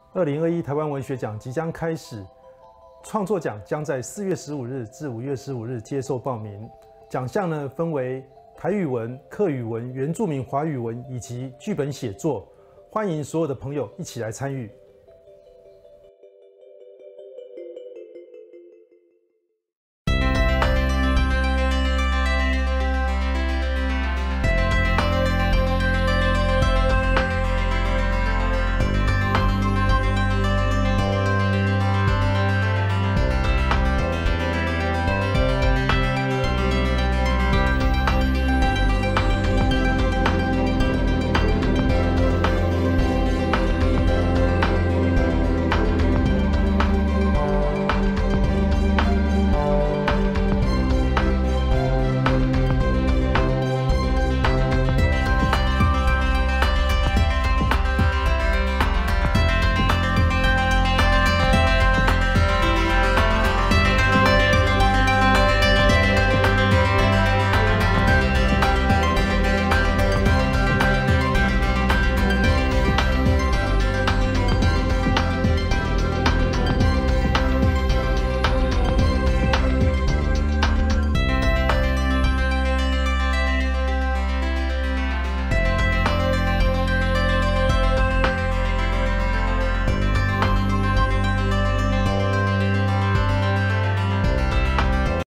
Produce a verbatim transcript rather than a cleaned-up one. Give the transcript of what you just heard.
二零二一台湾文学奖即将开始，创作奖将在四月十五日至五月十五日接受报名。奖项呢分为台语文、客语文、原住民华语文以及剧本写作，欢迎所有的朋友一起来参与。